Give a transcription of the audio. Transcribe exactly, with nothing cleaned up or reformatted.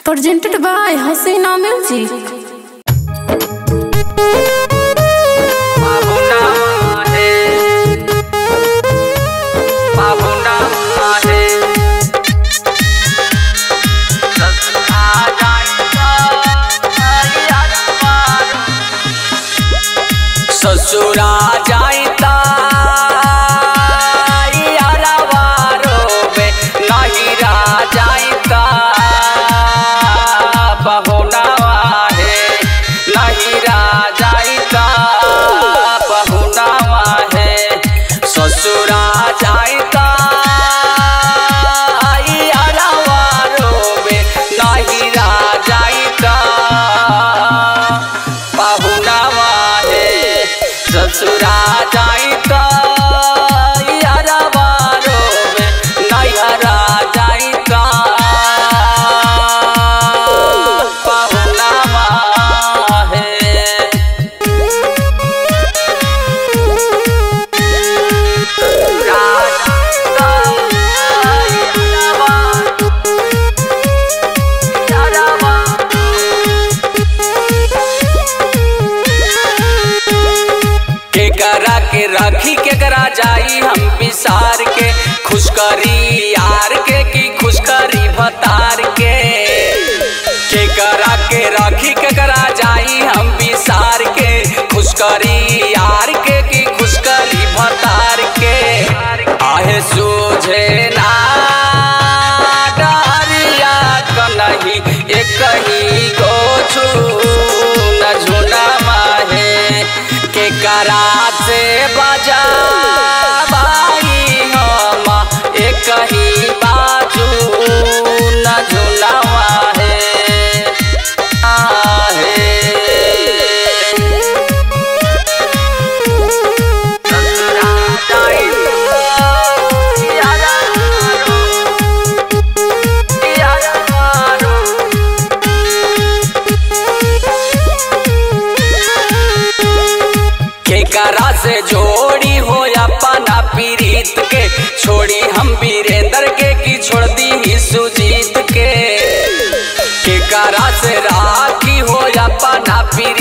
Presented by Hasina Music. ससुरा जाइता यारवा रोबे नहिरा जाइता बहुनावा है नहिरा जाइता बहुनावा है ससुरा जाइता यारवा रोबे नहिरा जाइता बहुनावा ससुरा जाइता यारवा रोबे नहिरा जाइता बहुनावा है केकरा के राखी केकरा जाई हम पिसार के खुशकरी यार के की खुशकरी भतार के केकरा के राखी केकरा जाई हम पिसार के खुशकरी यार के की खुशकरी भतार के आहे सूझे ना डरिया कनही एक ही गो न झुना माहे केकरा से बजा भाई हम एक ही बाजू न झुलावा है आहे ससुरा जाइता यारवा यारवा केकरा से जोड़ी हो अपना पीरीत के छोड़ी हम वीरेंद्र के की छोड़ दी ही सुजीत के केकरा से राखी हो अपना पीरीत